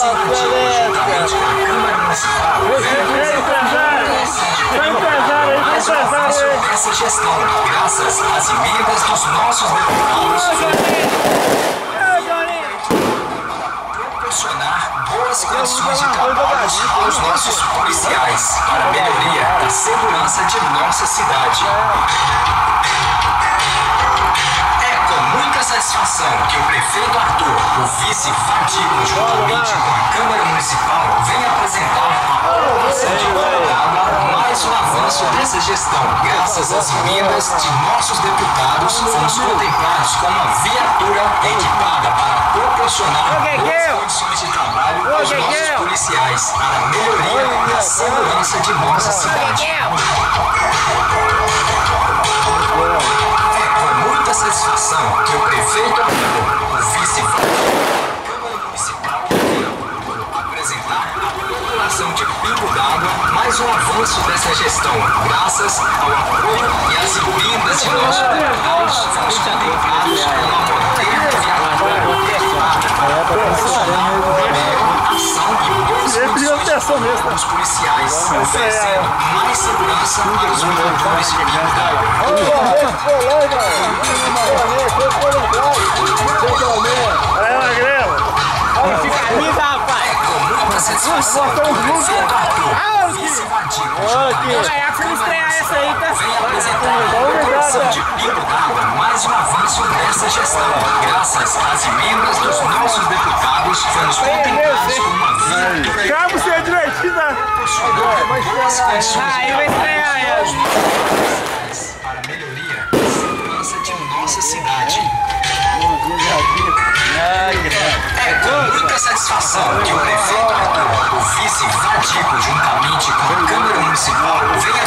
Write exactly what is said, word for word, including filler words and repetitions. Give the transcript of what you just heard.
juntamente com a Câmara Municipal, mais um avanço dessa gestão, graças às emendas dos nossos deputados, proporcionar boas condições de trabalho aos nossos policiais para a melhoria da segurança de nossa cidade. Muita satisfação que o prefeito Arthur, o vice Fadico, juntamente com a Câmara Municipal, vem apresentar a aprovação de Guaraná, mais um avanço dessa gestão. Graças às emendas de nossos deputados, fomos contemplados com uma viatura equipada para proporcionar boas condições de trabalho aos nossos policiais para a melhoria da segurança de nossa cidade. Satisfação que o prefeito Arthur, o vice Câmara Municipal, apresentar à população de Pingo d'Água mais um avanço dessa gestão, graças ao apoio e às emendas de nossos deputados, fomos contemplados com uma moderna viatura equipada para proporcionar melhor ação e boas condições para os policiais, oferecendo mais segurança aos moradores de Pingo d'Água. Satisfação que o prefeito Arthur, vice Fadico, essa aí, tá? vem apresentar a população de Pingo d'Água mais um avanço dessa gestão. Graças às emendas dos nossos deputados, fomos contemplados com uma viatura Calma, você é divertido, né? boas condições Aí vai estrear ela. para a melhoria da segurança de nossa cidade. É com muita satisfação que o prefeito Arthur, o vice Fadico, juntamente com a Câmara Municipal, vem